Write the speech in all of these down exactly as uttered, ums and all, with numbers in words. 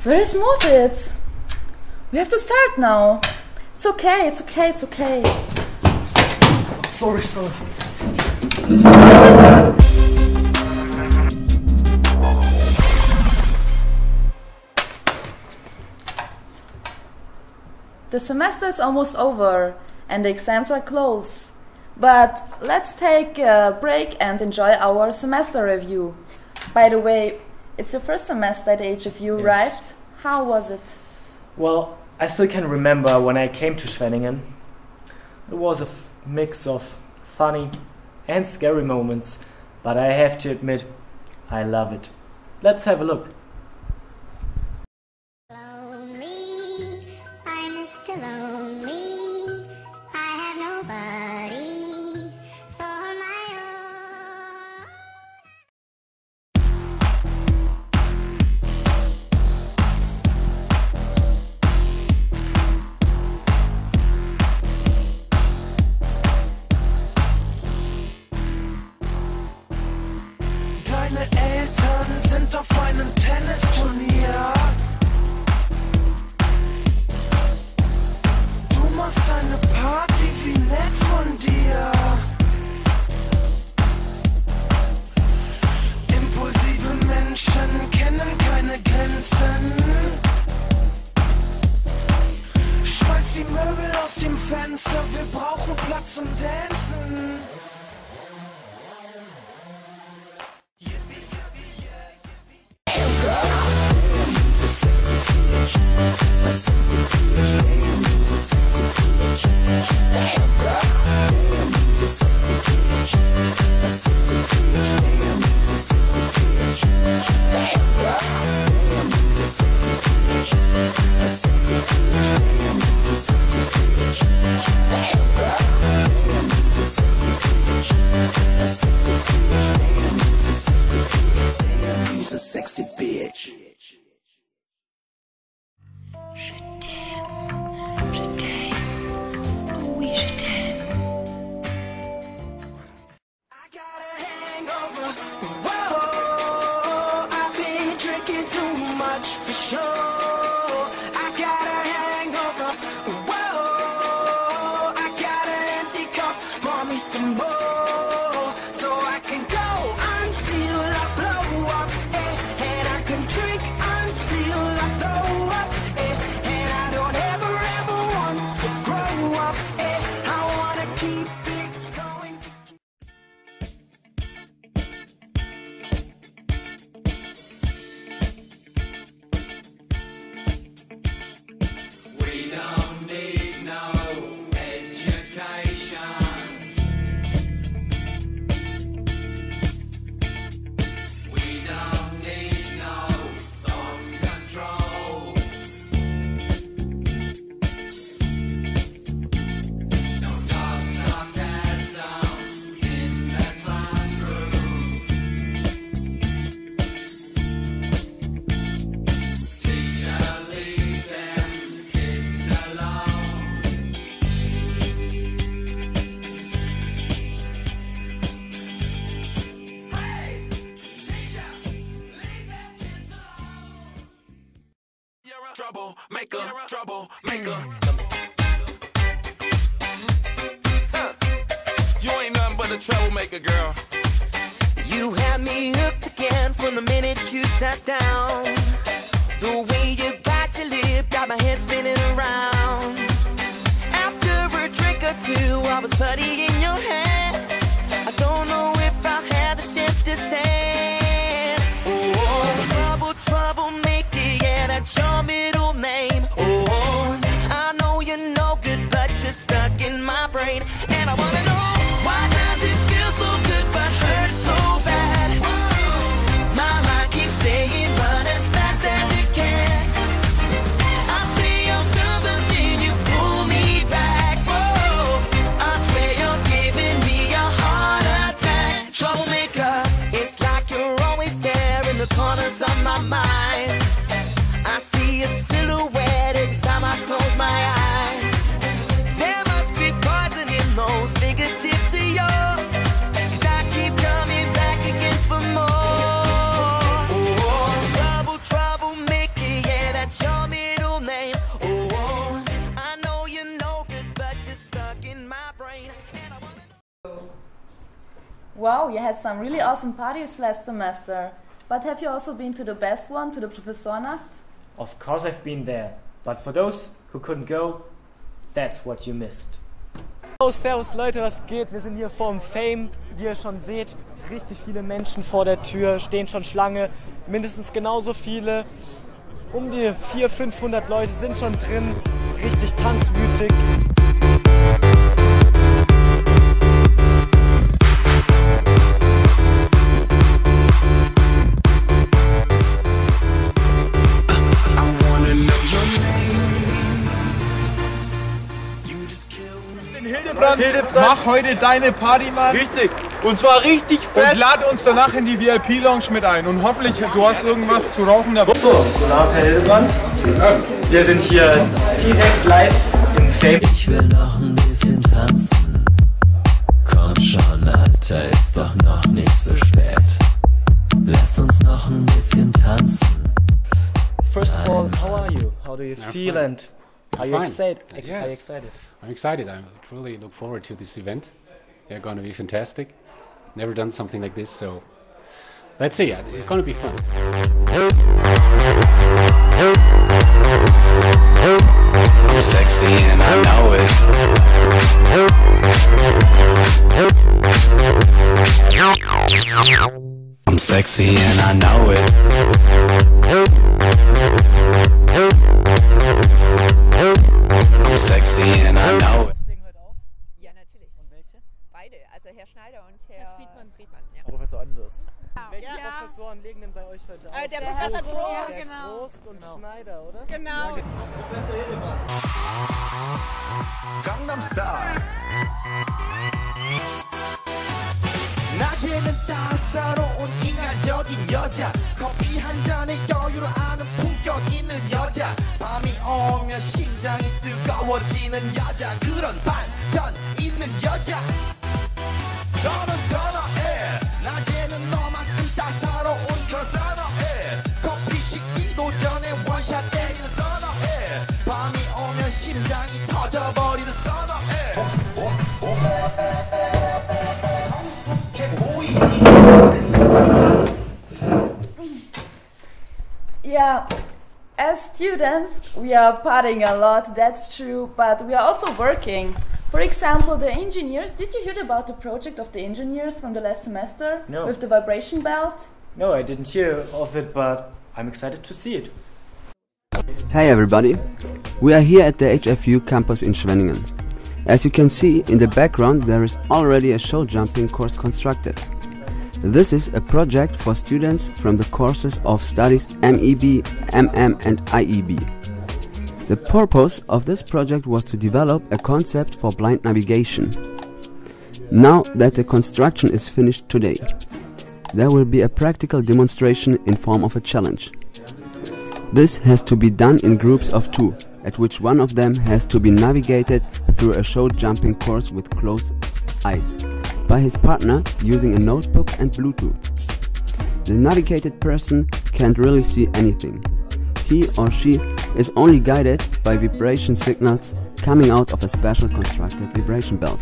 There is more to it. We have to start now. It's okay, it's okay, it's okay. Sorry, sorry. The semester is almost over and the exams are close. But let's take a break and enjoy our semester review. By the way, it's your first semester at H F U, Yes. right? How was it? Well, I still can remember when I came to Schwenningen. It was a f mix of funny and scary moments, but I have to admit, I love it. Let's have a look. Lonely, I'm Mister Lonely. I have nobody for my own. Deine Eltern sind auf einem Tennisturnier. Du machst eine Party, wie nett von dir. Impulsive Menschen kennen keine Grenzen. Schmeiß die Möbel aus dem Fenster, wir brauchen Platz zum Dancen. You's a sexy bitch. Je t'aime, je t'aime, oh oui je t'aime. I got a hangover. Whoa, I've been drinking too much for sure. I got a hangover. Whoa, I got an empty cup. Pour me some more, so I can go until I blow up. Eh, and I can drink until I throw up. Eh, and I don't ever ever want to grow up. Eh, I wanna keep it going. We don't need no education. We don't need no thought control. No dark sarcasm in the classroom. Teacher, leave them kids alone. Hey, teacher, leave them kids alone. You're a troublemaker, troublemaker. Huh. You ain't nothing but a troublemaker, girl. You had me hooked again from the minute you sat down. The way you bite your lip got my head spinning around. After a drink or two, I was putty in your hands. I don't know if I had the strength to stand. Oh, trouble, troublemaker, yeah, that's your middle name. Oh, I know you're no good, but you're stuck in my brain. And I wanna know, why does it feel so good but hurt so bad? My mind keeps saying run as fast as you can. I say I'm done, but then you pull me back. Whoa, I swear you're Wow, you had some really awesome parties last semester. But have you also been to the best one, to the Professornacht? Of course I've been there, but for those who couldn't go, that's what you missed. Oh, servus Leute, was geht? Wir sind hier vorm Fame, wie ihr schon seht. Richtig viele Menschen vor der Tür, stehen schon Schlange. Mindestens genauso viele. Um die vierhundert, fünfhundert Leute sind schon drin. Richtig tanzwütig. Hildebrand, Hildebrand, mach heute deine Party, Mann. Richtig. Und zwar richtig fett. Und lad uns danach in die V I P-Lounge mit ein. Und hoffentlich, du hast irgendwas zu rauchen dabei. So, guten Abend, Herr Hildebrand. Wir sind hier direkt live im Fame. Ich will noch ein bisschen tanzen. Komm schon, Alter, ist doch noch nicht so spät. Lass uns noch ein bisschen tanzen. First of all, how are you? How do you I'm feel fine. and are I'm you fine. excited? Yes. Are you excited? I'm excited. I really look forward to this event. They're going to be fantastic. Never done something like this, so let's see. It's going to be fun. I'm sexy and I know it. I'm sexy and I know it. I'm sexy and I know it. Ja, natürlich. Und welche? Beide, also Herr Schneider und Herr Friedmann. Friedmann, ja. Professor Anders. Welche Ja. Professoren legen denn bei euch heute auf? Äh, der Professor Groß. Der Genau. Groß und Genau. Schneider, oder? Genau. Professor Hildebrand. Gangnam Style. 낮에는 따사로운 인간적인 여자 커피 한 잔에 여유를 아는 품격 있는 여자 밤이 오면 심장이 뜨거워지는 여자 그런 반전 있는 여자 너는 선어해 낮에는 너만큼 따사로운 그런 선어해 커피 식기도 전에 원샷 때리는 선어해 밤이 오면 심장이 터져버리는 선어해 Yeah, as students, we are partying a lot, that's true, but we are also working. For example, the engineers, did you hear about the project of the engineers from the last semester? No. With the vibration belt? No, I didn't hear of it, but I'm excited to see it. Hey everybody, we are here at the H F U campus in Schwenningen. As you can see, in the background there is already a show jumping course constructed. This is a project for students from the courses of studies M E B, M M and I E B. The purpose of this project was to develop a concept for blind navigation. Now that the construction is finished today, there will be a practical demonstration in form of a challenge. This has to be done in groups of two, at which one of them has to be navigated through a show jumping course with closed eyes by his partner using a notebook and Bluetooth. The navigated person can't really see anything. He or she is only guided by vibration signals coming out of a special constructed vibration belt.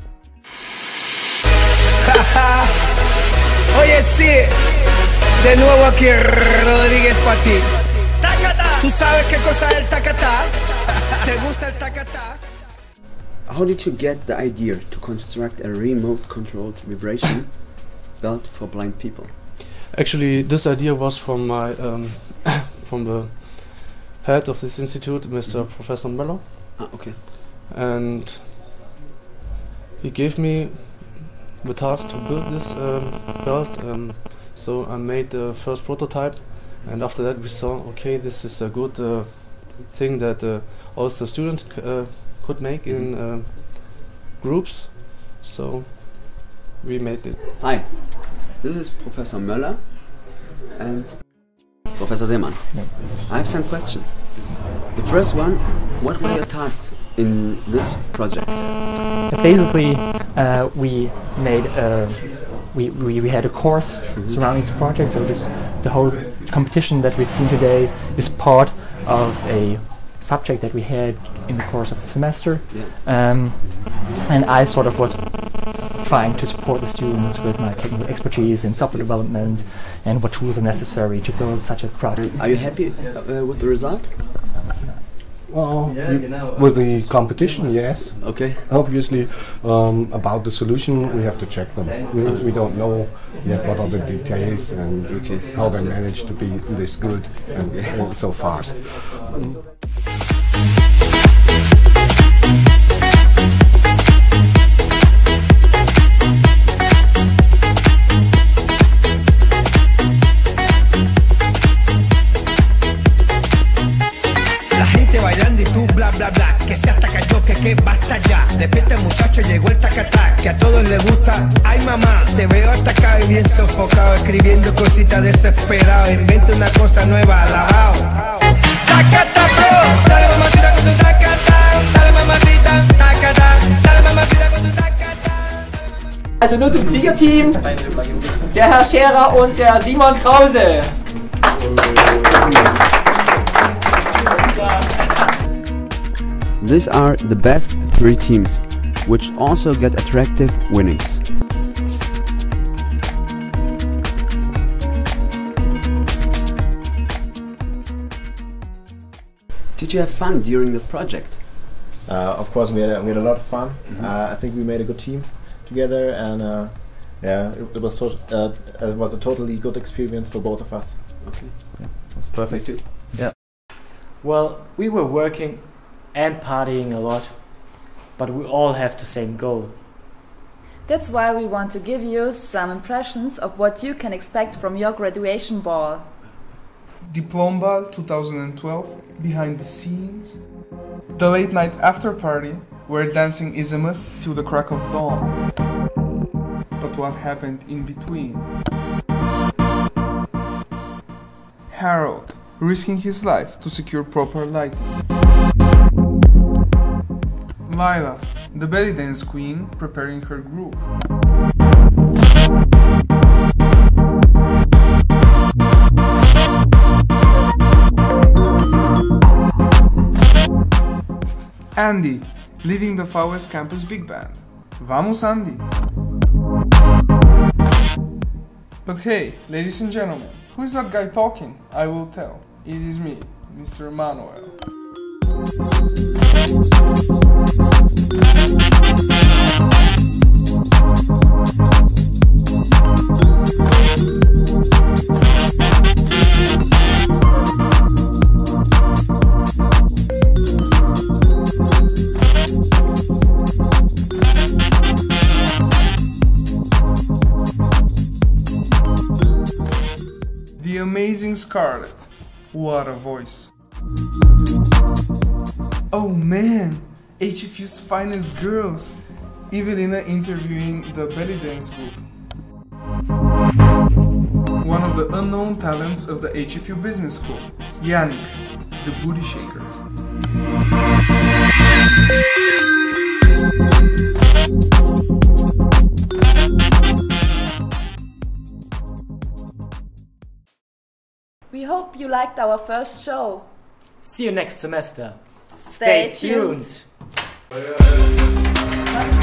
Oye, sí, de nuevo aquí Rodríguez para ti. ¿Tú sabes qué cosa es el tacatá? ¿Te gusta el tacatá? How did you get the idea to construct a remote controlled vibration belt for blind people? Actually, this idea was from my um, from the head of this institute, Mister Mm-hmm. Professor Mello. Ah, okay. And he gave me the task to build this um, belt. Um, so I made the first prototype, and after that we saw, okay, this is a good uh, thing that uh, also students c uh, could make in uh, groups. So we made it. Hi, this is Professor Möller and Professor Seemann. I have some questions. The first one, what were your tasks in this project? Basically, uh, we made a, we, we, we had a course mm-hmm. surrounding this project, so this, the whole competition that we've seen today is part of a subject that we had in the course of the semester. Yeah. Um, and I sort of was trying to support the students with my technical expertise in software development and what tools are necessary to build such a project. Are you happy uh, with the result? Well, with the competition, yes. Okay. Obviously, um, about the solution, we have to check them. We, we don't know yet what are the details and okay. how they managed to be this good and, and so fast. Bailando y tú bla bla bla, que se hasta cayó, que que basta ya. Despierta muchacho, llegó el tacatá, que a todos les gusta. Ay mamá, te veo hasta acá y bien sofocado, escribiendo cositas desesperado. Inventa una cosa nueva, alabao. Tacata pro, dale mamacita con tu tacata, dale mamacita, tacata, dale mamacita con tu tacata. Also nur zum Siegerteam, der Herr Scherer und der Simon Krause. These are the best three teams, which also get attractive winnings. Did you have fun during the project? Uh, of course, we had a, we had a lot of fun. Mm-hmm. uh, I think we made a good team together, and uh, yeah, it, it was so, uh, it was a totally good experience for both of us. Okay, yeah, it was perfect too. Yeah. Well, we were working and partying a lot, but we all have the same goal. That's why we want to give you some impressions of what you can expect from your graduation ball. Diplom Ball twenty twelve, behind the scenes. The late night after party, where dancing is a must till the crack of dawn. But what happened in between? Harold, risking his life to secure proper lighting. Lila, the belly dance queen, preparing her group. Andy, leading the F A U S campus big band. Vamos Andy! But hey, ladies and gentlemen, who is that guy talking? I will tell. It is me, Mister Manuel. The amazing Scarlett. What a voice. Oh man, H F U's finest girls. Evelina interviewing the belly dance group. One of the unknown talents of the H F U Business School, Yannick, the booty shaker. We hope you liked our first show. See you next semester. Stay Stay tuned. tuned.